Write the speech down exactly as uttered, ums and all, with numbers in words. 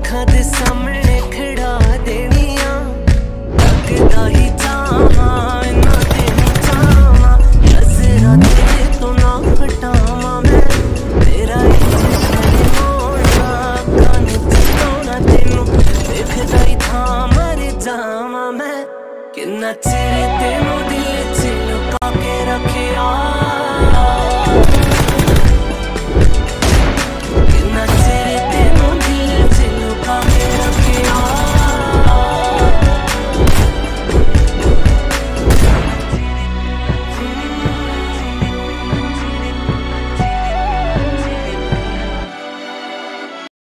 अखा दे सामने खड़ा देनिया लगदा ही चाहां इन्ना तेनू चाहां नजरां तेरे तो ना हटावां मैं तेरा इश्क होना कान चिताना तेनू देखदा ही था मर जावां मैं किन्ना चिर ते